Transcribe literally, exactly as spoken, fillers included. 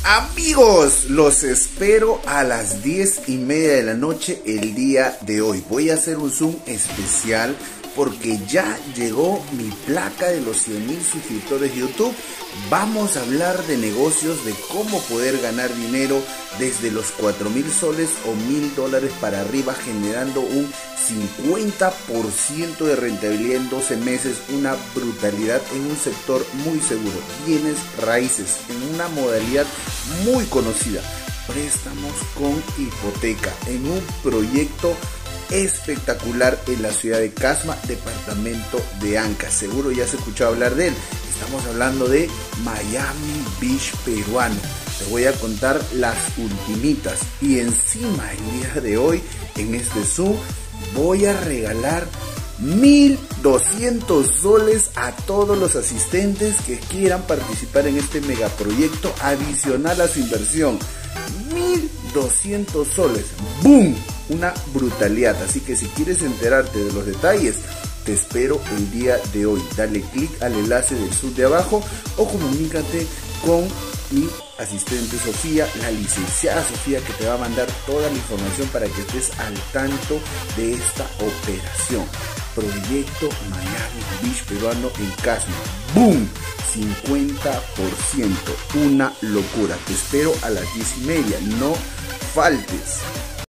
Amigos, los espero a las diez y media de la noche el día de hoy. Voy a hacer un Zoom especial porque ya llegó mi placa de los cien mil suscriptores de YouTube. Vamos a hablar de negocios, de cómo poder ganar dinero desde los cuatro mil soles o mil dólares para arriba, generando un cincuenta por ciento de rentabilidad en doce meses, una brutalidad en un sector muy seguro, bienes raíces, en una modalidad muy conocida, préstamos con hipoteca, en un proyecto espectacular en la ciudad de Casma, departamento de Anca. Seguro ya has escuchado hablar de él. Estamos hablando de Miami Beach peruano. Te voy a contar las ultimitas y encima el día de hoy en este Zoom voy a regalar mil doscientos soles a todos los asistentes que quieran participar en este megaproyecto adicional a su inversión. mil doscientos soles. ¡Boom! Una brutalidad. Así que si quieres enterarte de los detalles, te espero el día de hoy. Dale clic al enlace del sub de abajo o comunícate con mi asistente Sofía, la licenciada Sofía, que te va a mandar toda la información para que estés al tanto de esta operación. Proyecto Miami Beach peruano en Casma. ¡Boom! cincuenta por ciento. Una locura. Te espero a las diez y media. No faltes.